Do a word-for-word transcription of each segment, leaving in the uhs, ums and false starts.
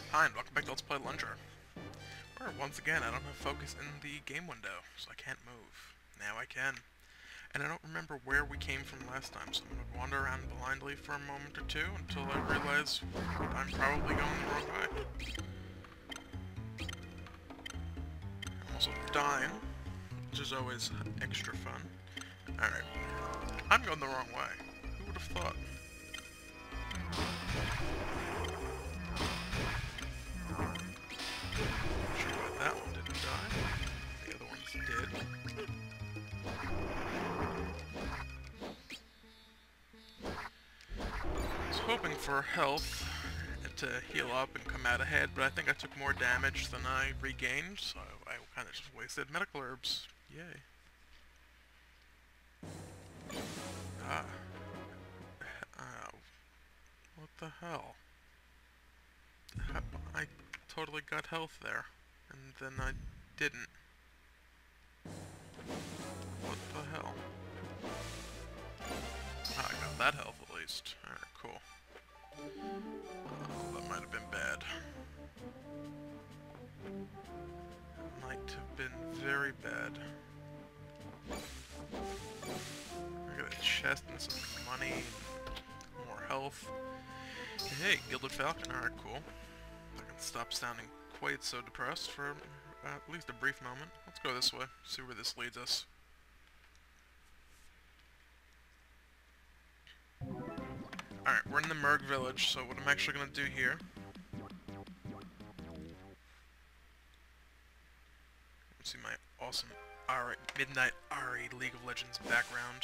Hi, and welcome back to Let's Play Alundra. Where, once again, I don't have focus in the game window, so I can't move. Now I can. And I don't remember where we came from last time, so I'm going to wander around blindly for a moment or two until I realize I'm probably going the wrong way. I'm also dying, which is always extra fun. Alright. I'm going the wrong way. Who would have thought? Sure why that one didn't die. The other ones did. I was hoping for health to heal up and come out ahead, but I think I took more damage than I regained, so I kind of just wasted medical herbs. Yay. Ah. Uh, what the hell? I totally got health there, and then I didn't. What the hell? Ah, I got that health at least. Alright, cool. Oh, that might have been bad. It might have been very bad. I got a chest and some money, more health. Hey, Gilded Falcon, alright, cool. I can stop sounding quite so depressed for uh, at least a brief moment. Let's go this way, see where this leads us. Alright, we're in the Murgg Village, so what I'm actually going to do here... Let's see my awesome Ari, Midnight Ari League of Legends background.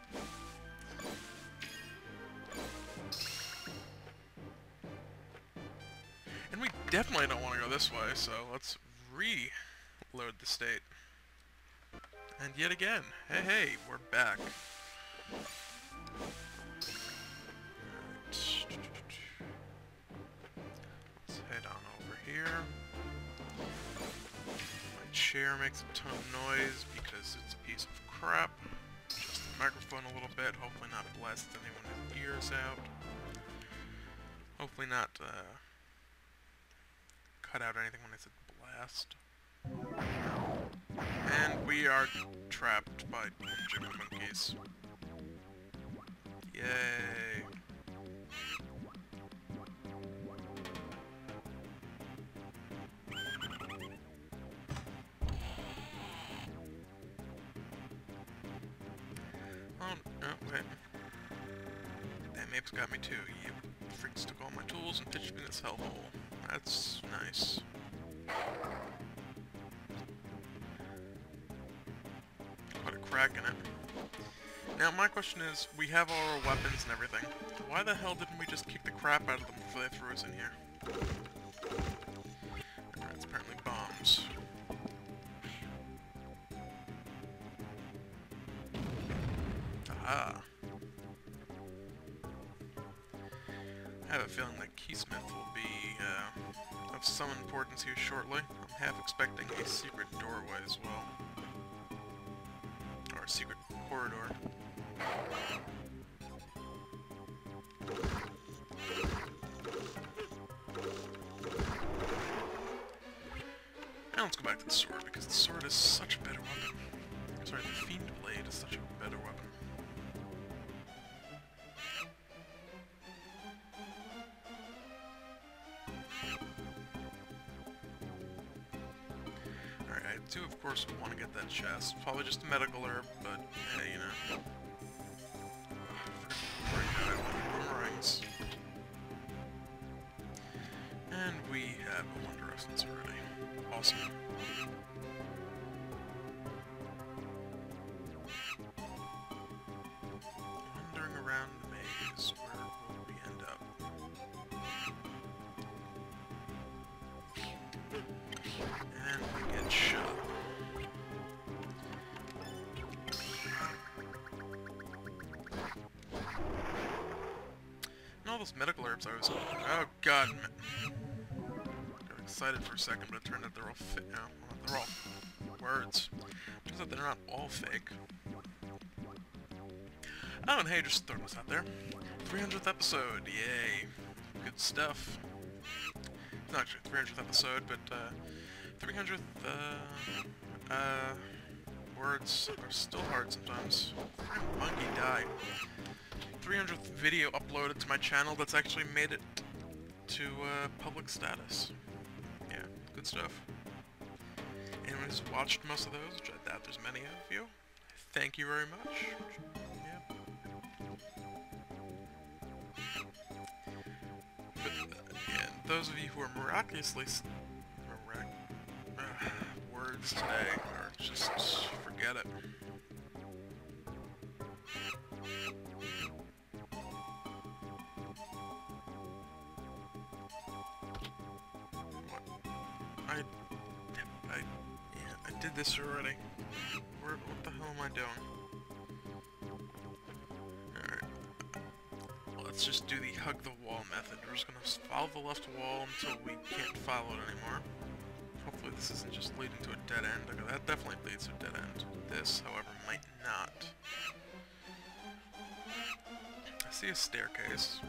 And we definitely don't want to go this way, so let's reload the state. And yet again, hey hey, we're back. Let's head on over here. My chair makes a ton of noise because it's a piece of crap. Adjust the microphone a little bit, hopefully not blast anyone's ears out. Hopefully not uh, cut out anything when I said blast. And we are trapped by Jimmy monkeys. Yay. Oh, no, wait. That map's got me too. You freaks took all my tools and pitched me in this hellhole. That's nice. Quite a crack in it. Now, my question is, we have all our weapons and everything. Why the hell didn't we just kick the crap out of them before they threw us in here? Alright, it's apparently bombs. Aha. I have a feeling that Keysmith will be uh, of some importance here shortly. I'm half expecting a secret doorway as well. Or a secret corridor. Now let's go back to the sword, because the sword is such a better weapon. Sorry, the Fiend Blade is such a better weapon. Alright, I do of course want to get that chest. Probably just a medical herb, but hey, you know. Boomerangs. And we have a Wonder Essence already. Awesome. Wandering around the maze, where will we end up? And we get shot. And all those medical herbs I was... Oh god, got excited for a second, but it turned out they're all fi- no, they're all words. Turns out they're not all fake. Oh, and hey, just throwing this out there. three hundredth episode, yay. Good stuff. not actually three hundredth episode, but uh, three hundredth uh, uh, words are still hard sometimes. Monkey die. three hundredth video uploaded to my channel that's actually made it to uh, public status. Yeah, good stuff. Anyone who's watched most of those, which I doubt there's many of you, thank you very much. Yeah. But, uh, yeah, those of you who are miraculously... Mirac uh, words today are just... forget it. I, I, yeah, I did this already. Where, what the hell am I doing? Alright. Let's just do the hug the wall method. We're just gonna follow the left wall until we can't follow it anymore. Hopefully this isn't just leading to a dead end. Okay, that definitely leads to a dead end. This, however, might not. I see a staircase.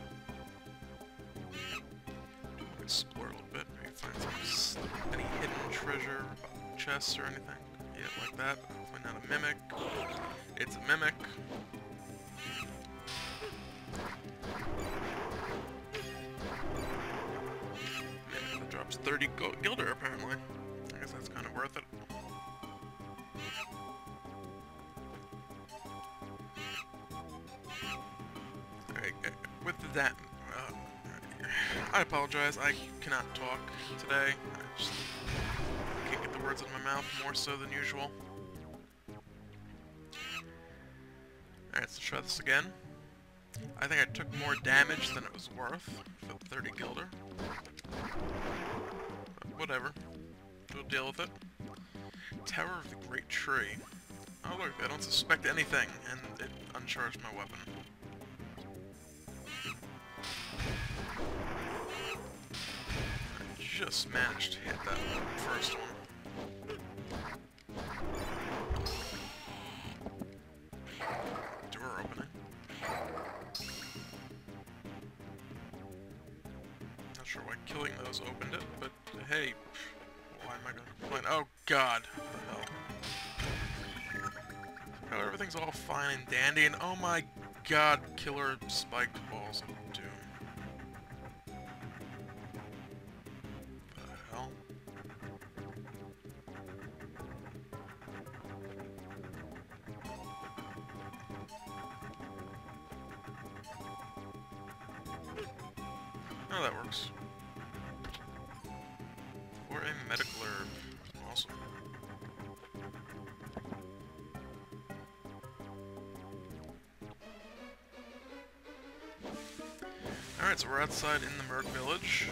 Explore a little bit, maybe find some any hidden treasure, chests or anything. Yeah, like that. Hopefully not a mimic. It's a mimic. Mimic that drops thirty go gilder apparently. I guess that's kind of worth it. Alright, with that. Uh, I apologize, I cannot talk today. I just can't get the words out of my mouth more so than usual. Alright, let's try this again. I think I took more damage than it was worth for the thirty gilder. But whatever. We'll deal with it. Tower of the Great Tree. Oh look, I don't suspect anything, and it uncharged my weapon. Just managed to hit that first one. Door opening. Not sure why killing those opened it, but hey, why am I gonna complain? Oh god, what the hell? Oh, everything's all fine and dandy, and oh my god, killer spiked balls of doom. Oh, that works. Or a medical herb. Awesome. Alright, so we're outside in the Murgg Village.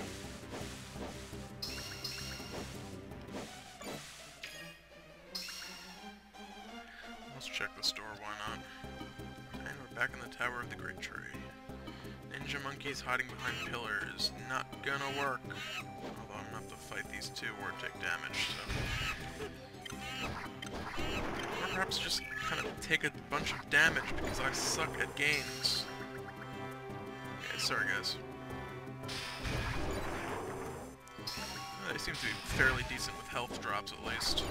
Let's check this door, why not? And we're back in the Tower of the Great Tree. Ninja monkeys hiding behind pillars. Not gonna work. Although I'm gonna have to fight these two or take damage, so... Or perhaps just kind of take a bunch of damage because I suck at games. Yeah, sorry guys. They seem to be fairly decent with health drops at least.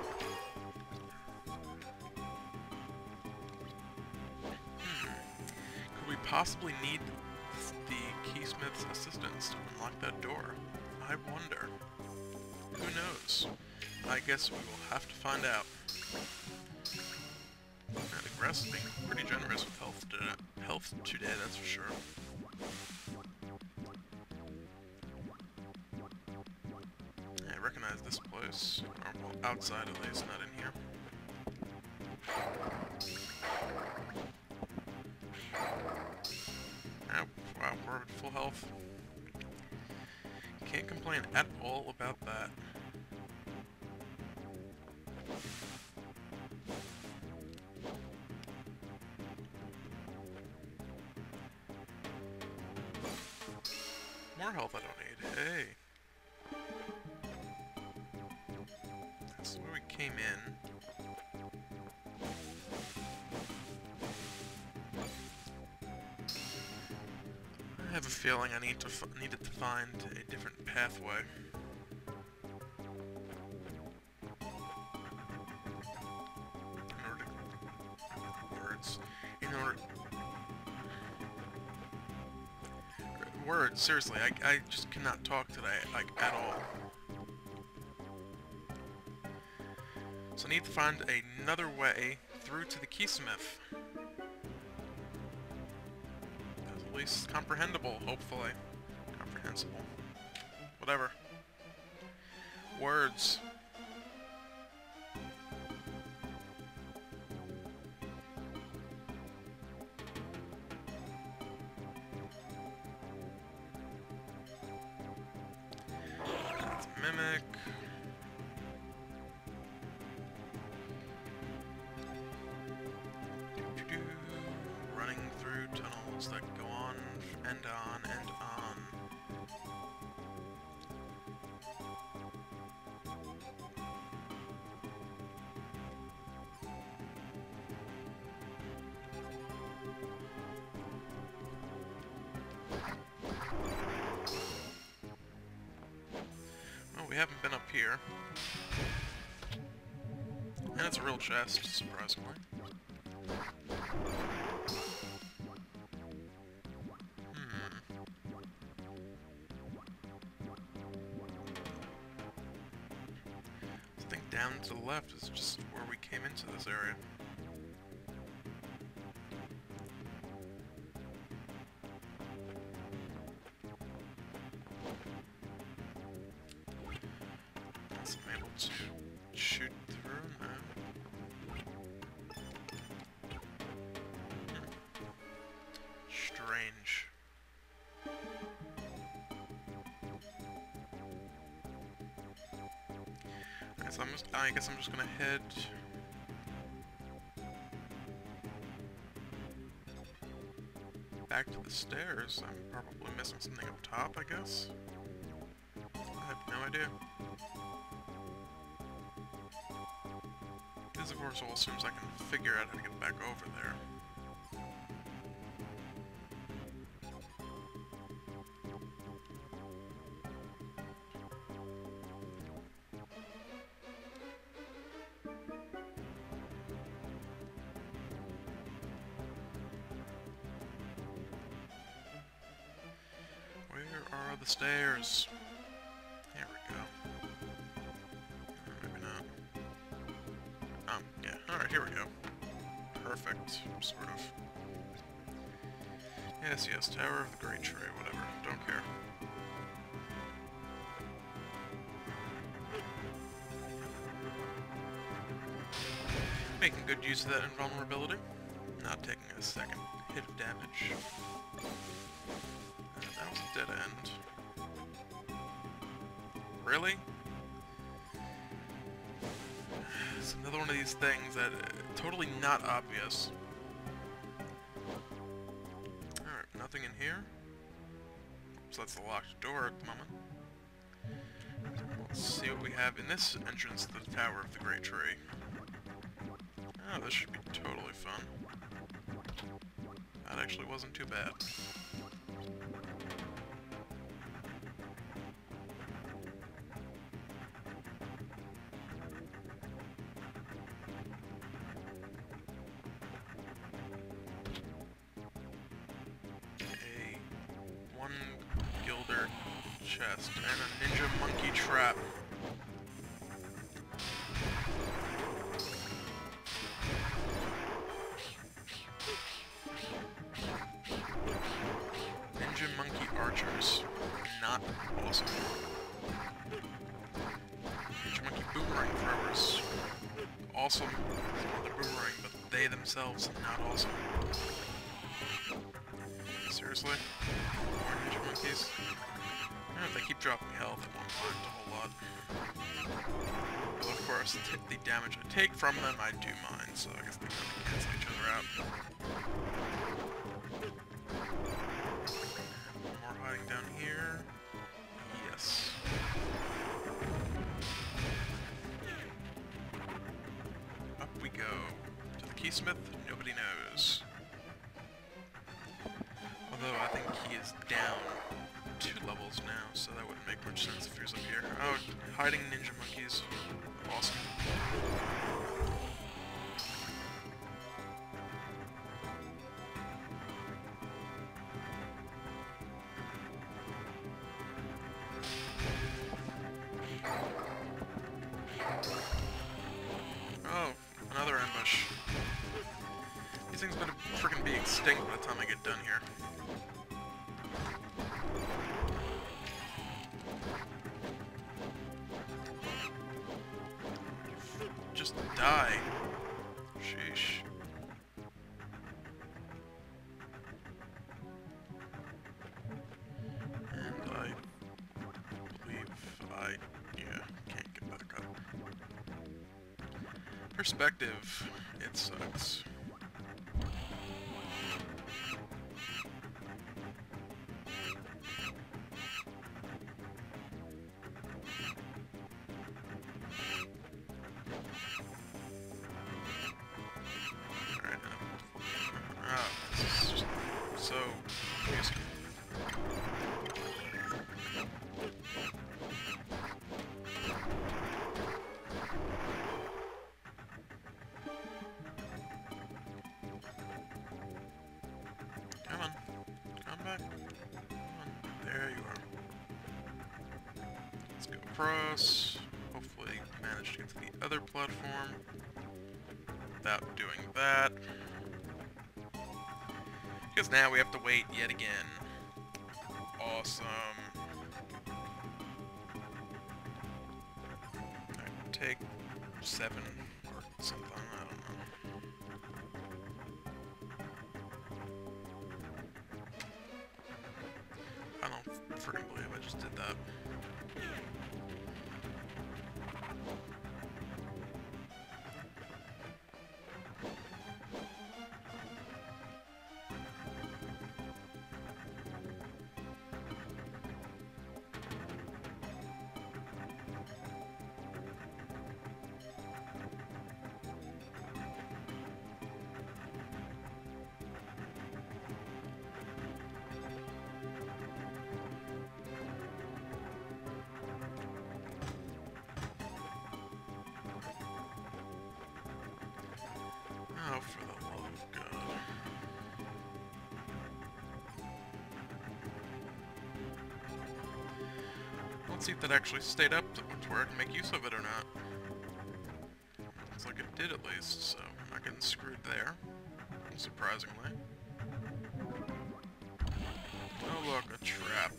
Hmm. Could we possibly need the keysmith's assistance to unlock that door? I wonder. Who knows? I guess we will have to find out. And the grass is being pretty generous with health today, health today, that's for sure. I recognize this place. Or, well, outside at least, not in here. Oh, wow, we're at full health. Can't complain at all about that. More health I don't need. Hey. That's where we came in. I have a feeling I need to f needed to find a different pathway. In order to... Words. In order... Words, seriously, I, I just cannot talk today, like, at all. So I need to find another way through to the keysmith. At least comprehensible, hopefully. Comprehensible. Whatever. Words. That's mimic. Running through tunnels that go on and on and on. Well, we haven't been up here. And it's a real chest, surprisingly. Down to the left is just where we came into this area. Guess I'm able to shoot through now. Hmm. Strange. So I'm just, I guess I'm just gonna head back to the stairs. I'm probably missing something up top, I guess. I have no idea. This, of course, all assumes I can figure out how to get back over there. Where are the stairs? There we go. Or maybe not. Um, yeah. Alright, here we go. Perfect. Sort of. Yes, yes, Tower of the Great Tree, whatever. Don't care. Making good use of that invulnerability. Not taking a second hit of damage. And that was a dead end. Really? It's another one of these things that uh, totally not obvious. Alright, nothing in here. So that's the locked door at the moment. Let's see what we have in this entrance to the Tower of the Great Tree. Oh, this should be totally fun. That actually wasn't too bad. A one gilder chest and a ninja monkey trap. Archers. Not awesome. Ninja monkey boomerang throwers. Awesome. The boomerang, but they themselves not awesome. Seriously? More ninja monkeys? I don't know if they keep dropping health, it won't mind a whole lot. But of course, the damage I take from them, I do mind, so I guess they kind of cancel each other out. Hiding down here. Yes. Up we go. To the keysmith, nobody knows. Although I think he is down much sense if he was up here. Oh, hiding ninja monkeys. Awesome. Oh, another ambush. These things better freaking be extinct by the time I get done here. Just die. Sheesh. And I believe I, yeah, can't get back up. Perspective. It sucks. So, music. Come on. Come back. Come on. There you are. Let's go across. Hopefully manage to get to the other platform without doing that. Because now we have to wait yet again. Awesome. Alright, take seven or something, I don't know. I don't freaking believe I just did that. Oh, for the love of God. Let's see if that actually stayed up to where I can make use of it or not. Looks like it did at least, so I'm not getting screwed there. Surprisingly. Oh look, a trap.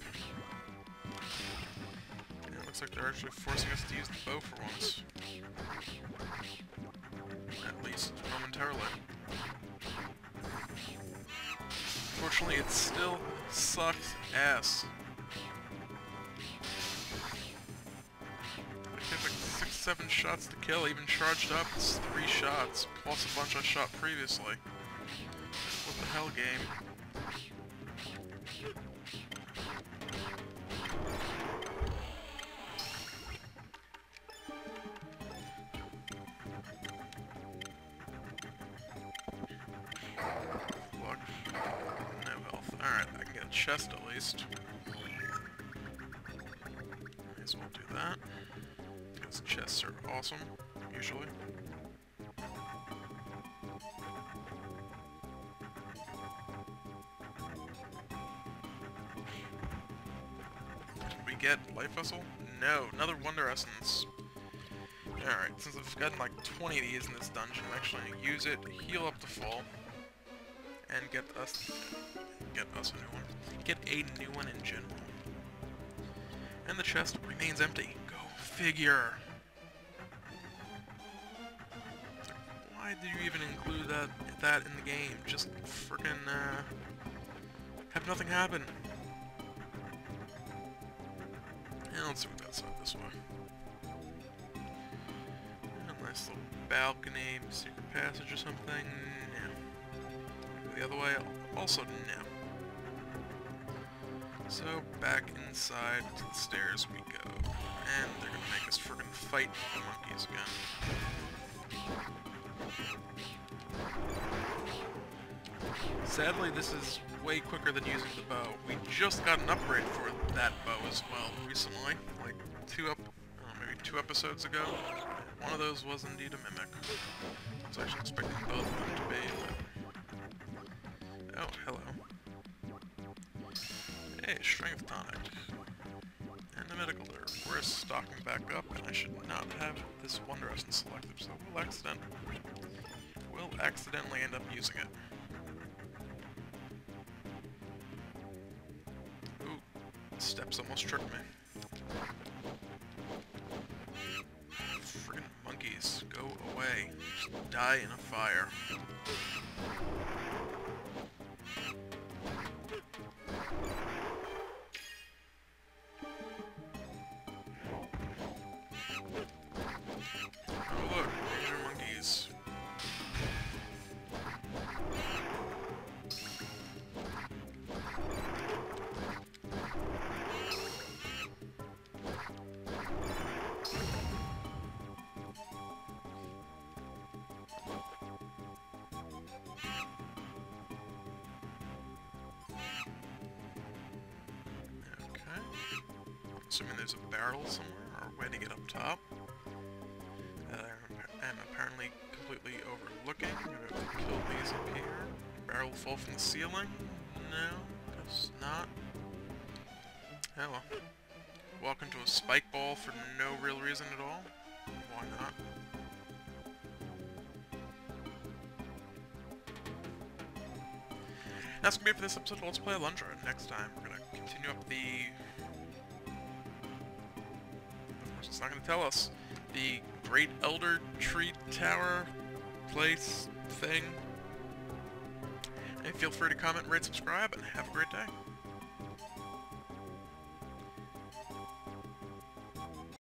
Yeah, it looks like they're actually forcing us to use the bow for once. At least momentarily. Fortunately, it still sucks ass. It takes like six, seven shots to kill, even charged up, it's three shots, plus a bunch I shot previously. What the hell, game? Chest at least. May as well do that. Because chests are awesome, usually. Did we get life vessel? No, another wonder essence. Alright, since I've gotten like twenty of these in this dungeon, I'm actually gonna use it, heal up to full, and get us get us a new one. Get a new one in general. And the chest remains empty. Go figure. Why did you even include that that in the game? Just frickin' uh, have nothing happen. And let's see what that's like this way. A nice little balcony, secret passage or something. No. The other way, also no. So, back inside to the stairs we go. And they're gonna make us friggin' fight the monkeys again. Sadly, this is way quicker than using the bow. We just got an upgrade for that bow as well recently, like two up, uh, maybe two episodes ago. One of those was indeed a mimic. I was actually expecting both of them to be. But... oh, hello. Hey, strength tonic. And the medical herb. We're stocking back up, and I should not have this Wonder Essence selected, so we'll accident we'll accidentally end up using it. Ooh, steps almost tricked me. Friggin' monkeys, go away. Just die in a fire. Assuming there's a barrel somewhere, or a way to get up top. Uh, I'm apparently completely overlooking. I'm gonna have to kill these up here. Barrel will fall from the ceiling? No, guess not. Oh well. Walk into a spike ball for no real reason at all? Why not? That's gonna be it for this episode of Let's Play Alundra. Next time, we're gonna continue up the... it's not going to tell us. The Great Elder Tree Tower place thing. And feel free to comment, rate, subscribe, and have a great day.